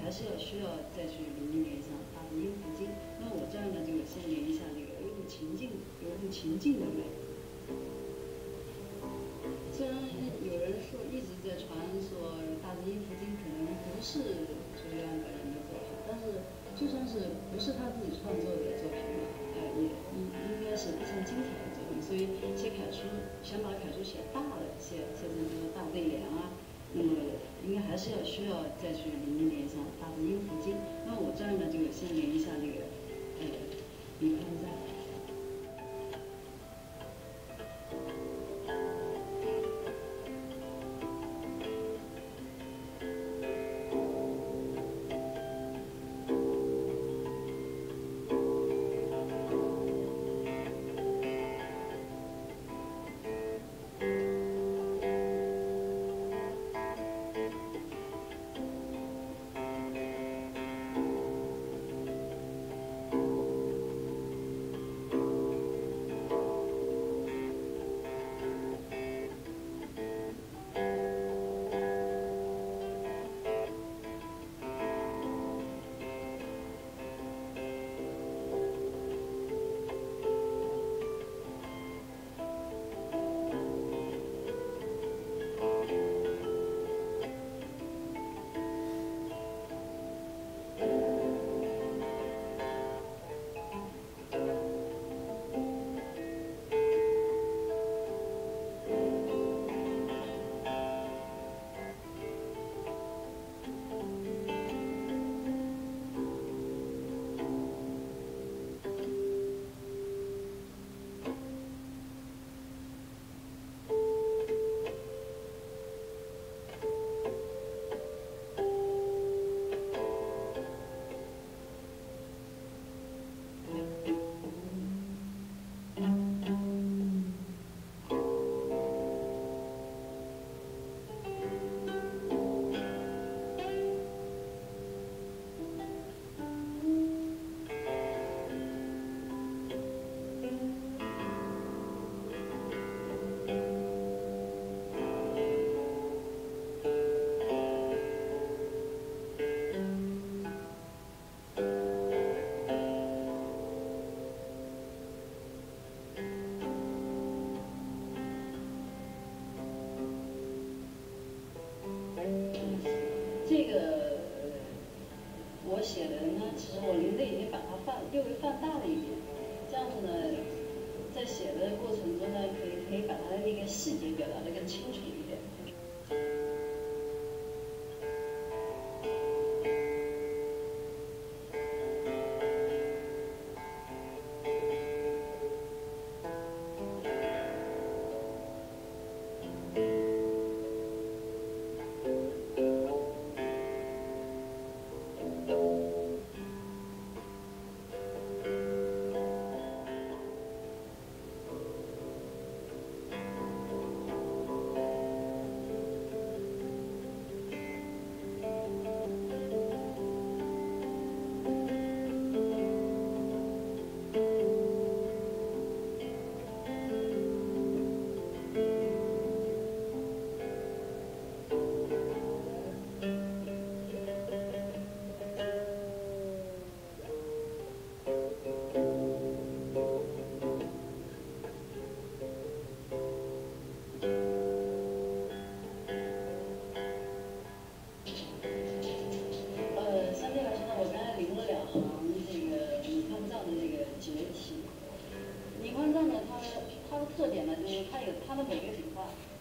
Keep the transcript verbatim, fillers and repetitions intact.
还是要需要再去临近联想大字音符经。那我这儿呢，就先连一下这个有种情境，有种情境的美。虽然有人说一直在传说大字音符经可能不是朱利安本人的作品，但是就算是不是他自己创作的作品呢，呃，也应应该是非常精彩的作品。所以写楷书，想把楷书写大了，写写成这个大对联啊，那么应该还是要需要再去临近联想大字音符经。那我这儿呢，就先连一下这个呃笔宽赞。这个我写的呢，其实我临的已经把它放略微放大了一点，这样子呢，在写的过程中呢，可以可以把它的那个细节表达的更清楚一点。它的特点呢，就是它有它的每个笔画